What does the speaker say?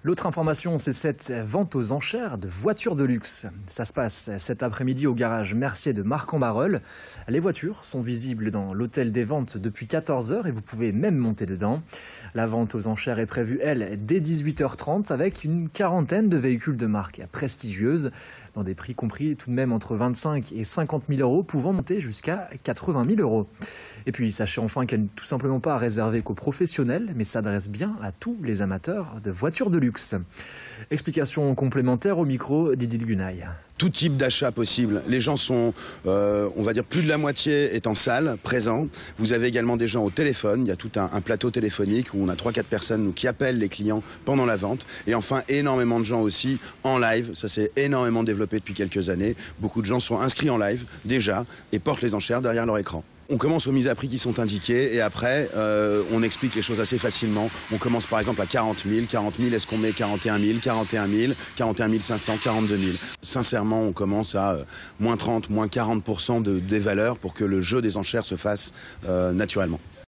L'autre information, c'est cette vente aux enchères de voitures de luxe. Ça se passe cet après-midi au garage Mercier de Marc-en-Barœul. Les voitures sont visibles dans l'hôtel des ventes depuis 14 h et vous pouvez même monter dedans. La vente aux enchères est prévue, elle, dès 18 h 30 avec une quarantaine de véhicules de marque prestigieuses dans des prix compris tout de même entre 25 et 50 000 euros, pouvant monter jusqu'à 80 000 euros. Et puis sachez enfin qu'elle n'est tout simplement pas réservée qu'aux professionnels, mais s'adresse bien à tous les amateurs de voitures de luxe. Explication complémentaire au micro d'Idy Gunaï. Tout type d'achat possible. Les gens sont, on va dire, plus de la moitié est en salle, présent. Vous avez également des gens au téléphone. Il y a tout un plateau téléphonique où on a 3-4 personnes qui appellent les clients pendant la vente. Et enfin, énormément de gens aussi en live. Ça s'est énormément développé depuis quelques années. Beaucoup de gens sont inscrits en live déjà et portent les enchères derrière leur écran. On commence aux mises à prix qui sont indiquées et après, on explique les choses assez facilement. On commence par exemple à 40 000. 40 000, est-ce qu'on met 41 000, 41 000, 41 500, 42 000 ? Sincèrement, on commence à moins 30, moins 40% des valeurs pour que le jeu des enchères se fasse naturellement.